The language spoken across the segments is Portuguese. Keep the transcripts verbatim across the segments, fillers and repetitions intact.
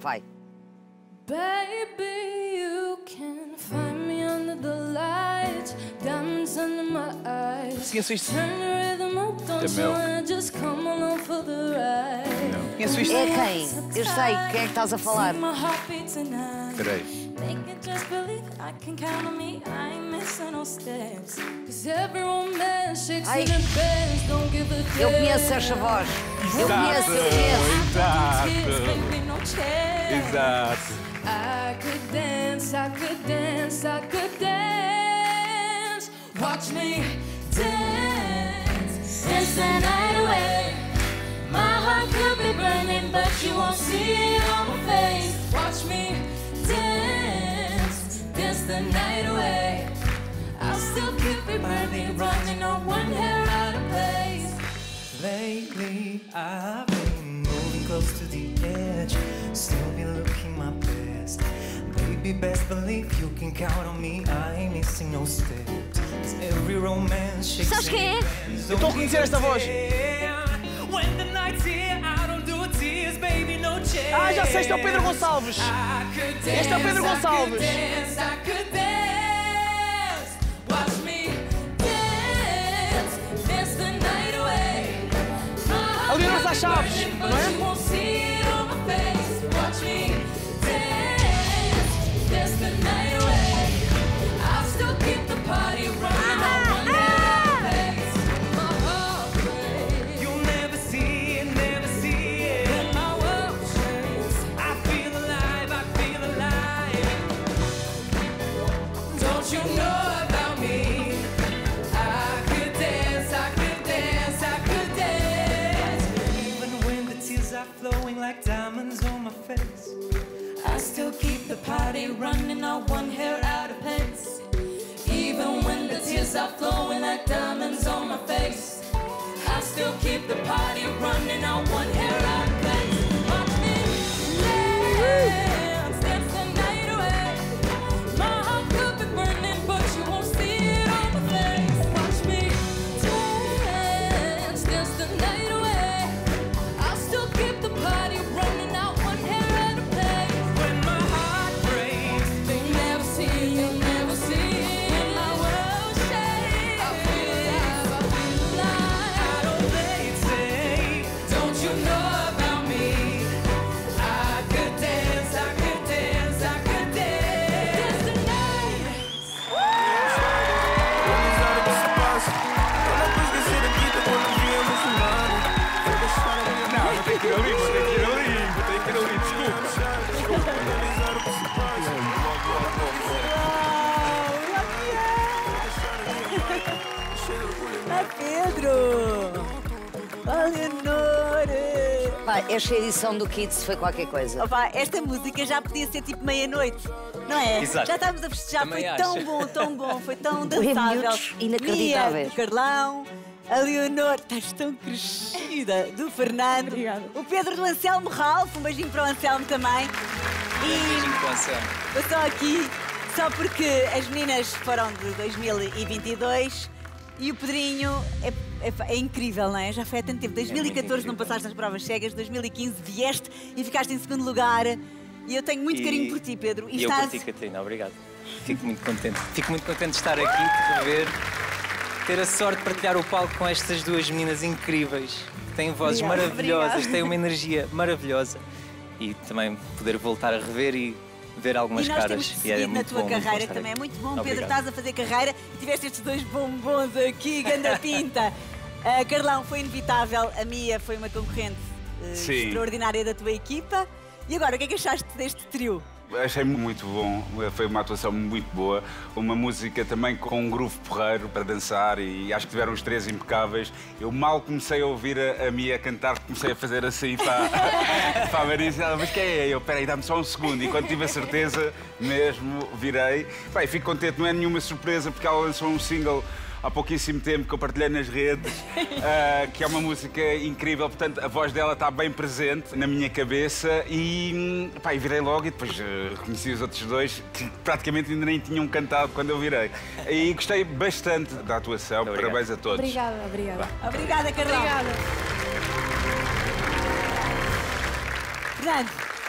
Vai. Baby, you can find me under the lights, diamonds under my eyes. Conheço isto. Turn the rhythm up, don't you wanna just come along for the ride? Não. Conheço isto. É quem? Eu sei, quem é que estás a falar? Peraí. Ai, eu conheço esta voz. Eu conheço, eu conheço. Exato. I could dance, I could dance, I could dance. Watch me dance, dance the night away. My heart could be burning, but you won't see it on my face. Watch me dance, dance the night away. I'll still keep it burning, running on one hair out of place. Lately I've been moving close to the edge, still be looking my best. Baby, best believe you can count on me, I ain't missing no steps. Every romance shakes. Sabes quem é? Eu estou a reconhecer esta voz. When the night's here, I don't do tears, baby, no chance. Ah, já sei, este é o Pedro Gonçalves. Este é o Pedro Gonçalves. A Leonor Sá Chaves, não é? Flowing like diamonds on my face. I still keep the party running, not one hair out of place. Even when the tears are flowing like diamonds on my face, I still keep the party running, not one hair out of place. Watch me dance, dance the night away. My heart could be burning, but you won't see it on my face. Watch me dance, dance the night away. I'll still keep the party running, out one hair at a place. When my heart breaks, they never see, you'll never see. When my world shakes, I feel alive, I feel alive. I don't play it safe, don't you know about me? I could dance, I could dance, I could dance the night. Não, tem que ir ali, tem que ir ali, tem que ir ali, desculpa. Ah, Pedro! Ah, Leonor! Pá, esta edição do Kids foi qualquer coisa. Opa, esta música já podia ser tipo meia-noite, não é? Exato. Já estávamos a festejar, Também foi acho. tão bom, tão bom, foi tão Foi dançável. minutos inacreditáveis. Mia, do Carlão, a Leonor, estás tão crescida, do Fernando. Obrigada. O Pedro do Anselmo Ralph, um beijinho para o Anselmo também. Um beijinho para o Anselmo. Eu estou aqui só porque as meninas foram de dois mil e vinte e dois e o Pedrinho é, é, é incrível, não é? Já foi há tanto tempo. dois mil e catorze não passaste nas provas cegas, dois mil e quinze vieste e ficaste em segundo lugar. E eu tenho muito E- carinho por ti, Pedro. E eu por ti, Catarina, obrigado. Fico muito contente. Fico muito contente de estar aqui, de rever, ter a sorte de partilhar o palco com estas duas meninas incríveis, que têm vozes Obrigada. maravilhosas, Obrigada. têm uma energia maravilhosa. E também poder voltar a rever e ver algumas E nós caras. temos E era seguido na muito tua bom, muito bom carreira estar também. É aqui. muito bom, Pedro, Obrigado. estás a fazer carreira e tiveste estes dois bombons aqui, ganda pinta. Uh, Carlão, foi inevitável. A Mia foi uma concorrente uh, Sim. extraordinária da tua equipa. E agora, o que é que achaste deste trio? Achei muito bom, foi uma atuação muito boa, uma música também com um groove porreiro para dançar e acho que tiveram os três impecáveis. Eu mal comecei a ouvir a, a Mia cantar, comecei a fazer assim para, para a Marisa, ela, mas quem é? Eu, peraí, dá-me só um segundo e quando tive a certeza mesmo, virei. Bem, fico contente, não é nenhuma surpresa porque ela lançou um single há pouquíssimo tempo que eu partilhei nas redes, uh, que é uma música incrível, portanto a voz dela está bem presente na minha cabeça e, pá, e virei logo e depois uh, reconheci os outros dois que praticamente ainda nem tinham cantado quando eu virei. E gostei bastante da atuação, Obrigado. parabéns a todos. Obrigada, obrigada. Obrigada, Carlão. Obrigada. Fernando,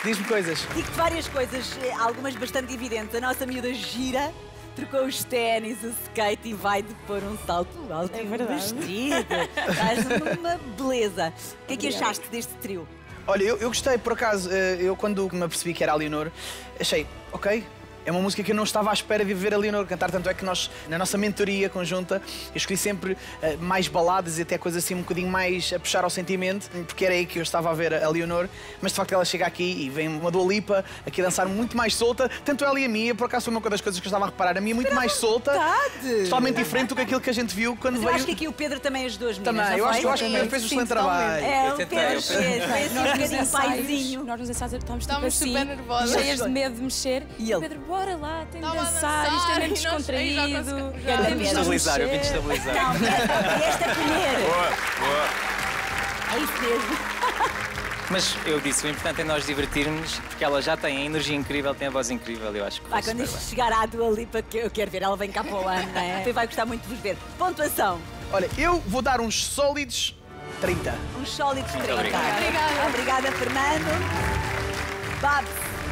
Diz-me coisas. Digo-te várias coisas, eh, algumas bastante evidentes. A nossa miúda gira, trocou os ténis, o skate e vai de pôr um salto alto É e um verdade. vestido. Estás numa beleza. O que é que achaste deste trio? Olha, eu, eu gostei, por acaso, eh, eu quando me apercebi que era a Leonor, achei, ok, é uma música que eu não estava à espera de ver a Leonor cantar, tanto é que nós, na nossa mentoria conjunta, eu escolhi sempre eh, mais baladas e até coisas assim um bocadinho mais a puxar ao sentimento, porque era aí que eu estava a ver a Leonor, mas de facto ela chega aqui e vem uma Dua Lipa aqui a dançar muito mais solta, tanto ela e a Mia, por acaso foi uma das coisas que eu estava a reparar, a Mia muito mais solta, vontade. totalmente diferente do que aquilo que a gente viu quando Mas eu veio... acho que aqui o Pedro também ajudou as meninas, Também, não eu acho, foi? eu acho que o Pedro fez um excelente trabalho. É, Eu o tentei, Pedro eu fez, tentei. fez assim um Nós nos bocadinho ensaios, paizinho. nós nos ensaios estávamos tipo Estávamos assim, super nervosas. cheias de medo de mexer. E ele? Pedro, bora lá, tem de Estava a dançar, isto é dançar mesmo e nós aí já descontraído. conseguimos- já. temos de nos Estabilizar, eu vim mexer. destabilizar. Não, esta, esta comer. Boa, boa. É isso mesmo. Mas eu disse, o importante é nós divertirmos, porque ela já tem a energia incrível, tem a voz incrível, eu acho que Vai, vai quando super isto bem. chegar à Dua Lipa, que eu quero ver, ela vem cá para o ano, não é? Você vai gostar muito de vos ver. Pontuação, Olha, eu vou dar uns sólidos trinta. uns sólidos trinta. obrigado. Obrigada. Obrigada, Fernando. Babs,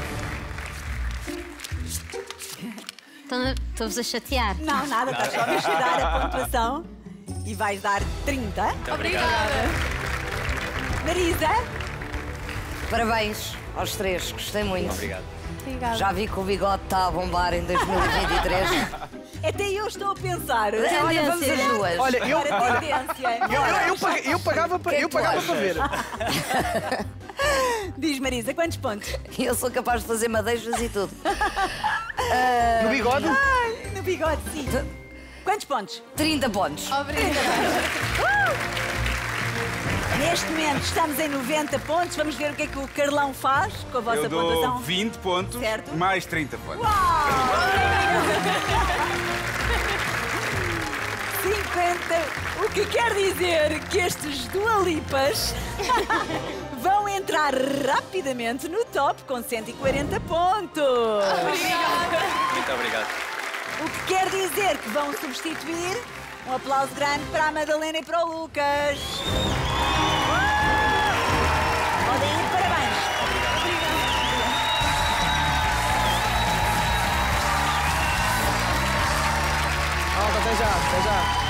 Estou-vos a chatear. não, nada, estás só a misturar a pontuação. E vais dar trinta. Obrigada. Marisa, Parabéns aos três, gostei muito. Obrigado. Obrigada. Já vi que o bigode está a bombar em dois mil e vinte e três. até eu estou a pensar. Tendência Olha, vamos das olhar. duas. Olha, eu, Agora olha, tendência. eu, eu, eu, pag- eu pagava, para, que é eu que tu pagava para ver. Diz, Marisa, quantos pontos? Eu sou capaz de fazer madeixas e tudo. No bigode? Ai, no bigode, sim. Quantos pontos? trinta pontos. Obrigada. Neste momento estamos em noventa pontos. Vamos ver o que é que o Carlão faz com a vossa Eu dou pontuação. vinte pontos, Certo. mais trinta pontos. cinquenta. O que quer dizer que estes Dua Lipas vão entrar rapidamente no top com cento e quarenta pontos. Muito obrigado. O que quer dizer que vão substituir. Um aplauso grande para a Madalena e para o Lucas. Podem ir, parabéns. Malta, até já, até já.